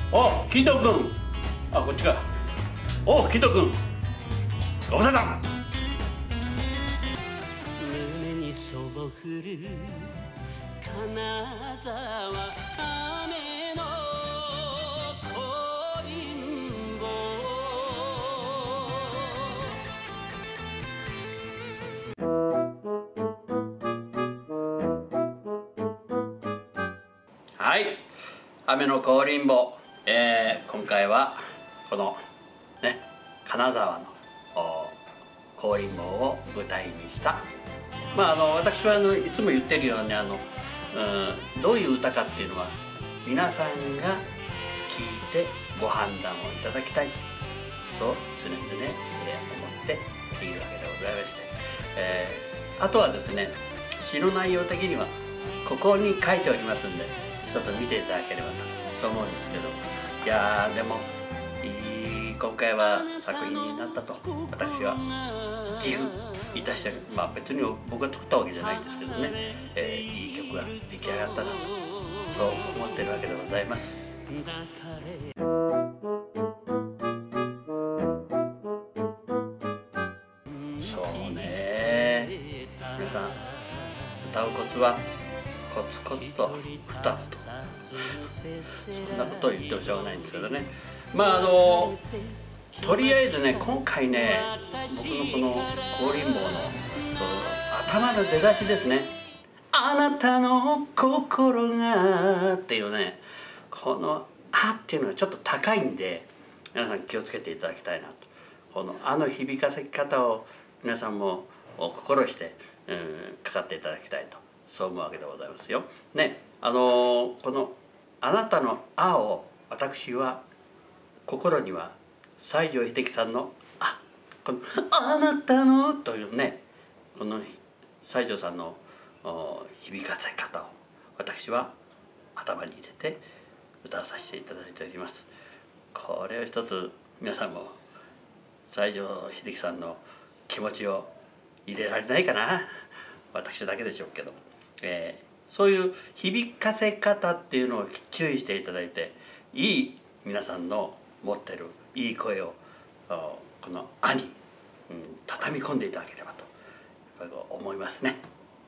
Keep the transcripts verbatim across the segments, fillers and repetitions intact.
お、キト君。あ、こっちか。お、キト君。ご無沙汰。胸にそぼ降る金沢雨の小リンボ。はい、雨の香りんぼ、えー、今回はこのね金沢の香りんぼを舞台にした、まああの私はあのいつも言ってるようにあの、うん、どういう歌かっていうのは皆さんが聞いてご判断をいただきたい、そう常々、えー、思っているわけでございまして、えー、あとはですね詩の内容的にはここに書いておりますんでちょっと見ていただければとそう思うんですけど、いやーでもいい今回は作品になったと私は自負いたしてる。まあ別に僕が作ったわけじゃないんですけどね、えー、いい曲が出来上がったなとそう思ってるわけでございます。そうね、皆さん歌うコツはコツコツと歌うとそんなことを言ってもしょうがないんですけどね。まああのとりあえずね今回ね僕のこの香りんぼの頭の出だしですね「あなたの心が」っていうねこの「あ」っていうのがちょっと高いんで皆さん気をつけていただきたいなと、この「あ」の響かせ方を皆さんも心して、うん、かかっていただきたいとそう思うわけでございますよ。ね、あのー、この「あなたの「あ」を私は心には西城秀樹さんの「あ」この「あなたの」というねこの西城さんの響かせ方を私は頭に入れて歌わさせていただいております。これを一つ皆さんも西城秀樹さんの気持ちを入れられないかな、私だけでしょうけど。えー、そういう響かせ方っていうのを注意していただいていい皆さんの持ってるいい声をこの「あ」に、うん、畳み込んでいただければと思いますね。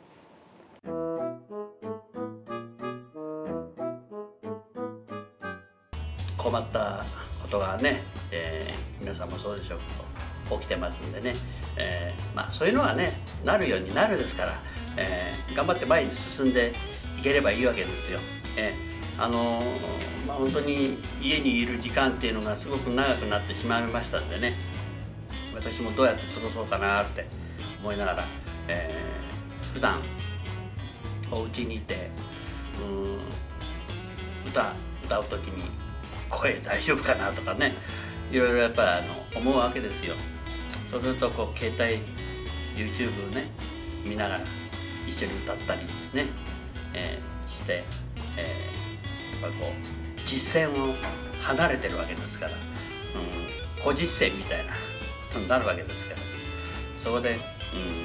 困ったことがね、えー、皆さんもそうでしょうけど起きてますんでね、えー、まあそういうのはねなるようになるですから、えー、頑張って前に進んでいければいいわけですよ。えー、あのー、まあ本当に家にいる時間っていうのがすごく長くなってしまいましたんでね、私もどうやって過ごそうかなって思いながら、えー、普段お家にいてうん歌歌う時に声大丈夫かなとかねいろいろやっぱりあの思うわけですよ。そうするとこう携帯 YouTube をね見ながら一緒に歌ったりね、えー、して、えー、やっぱこう実践を離れてるわけですから、うん、個実践みたいなことになるわけですからそこで、うん、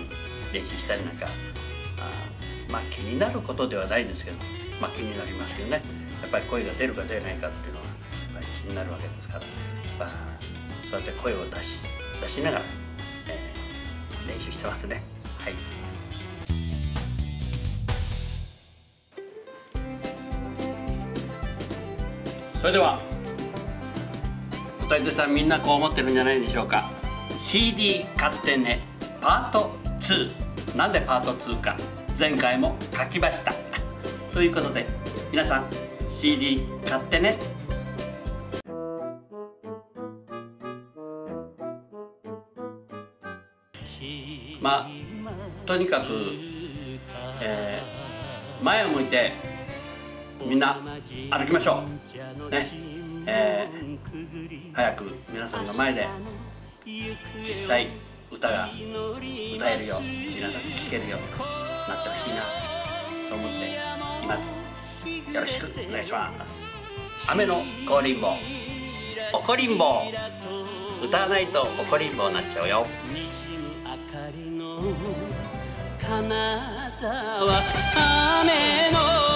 練習したりなんかあまあ気になることではないんですけどまあ気になりますけどね、やっぱり声が出るか出ないかっていうのはやっぱり気になるわけですから、まあ、そうやって声を出し出しながら、えー、練習してますね。はい。それでは歌い手さんみんなこう思ってるんじゃないでしょうか。 シーディー 買ってねパートツー。なんでパートツーか前回も書きましたということで皆さん シーディー 買ってね。まあとにかく、えー、前を向いてみんな歩きましょうね、えー、早く皆さんの前で実際歌が歌えるよう皆さんに聴けるようになってほしいなそう思っています。よろしくお願いします。雨の香りんぼおこりんぼ歌わないとおこりんぼになっちゃうよ。金沢雨の